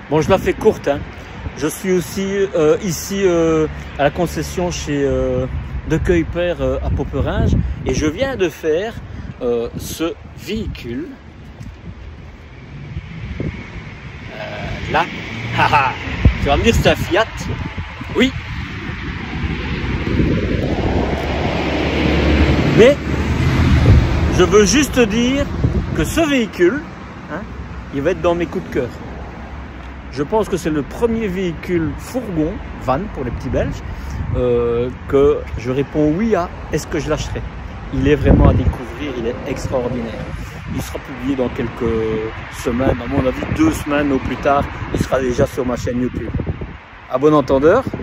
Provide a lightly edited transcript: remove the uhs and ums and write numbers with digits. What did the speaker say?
Bon, je la fais courte, hein. Je suis aussi ici à la concession chez De Kuyper à Poperinge et je viens de faire ce véhicule. Là, tu vas me dire c'est un Fiat? Oui. Mais je veux juste dire que ce véhicule, hein, il va être dans mes coups de cœur. Je pense que c'est le premier véhicule fourgon, van pour les petits Belges, que je réponds oui à, est-ce que je l'achèterai? Il est vraiment à découvrir, il est extraordinaire. Il sera publié dans quelques semaines, à mon avis 2 semaines au plus tard, il sera déjà sur ma chaîne YouTube. À bon entendeur.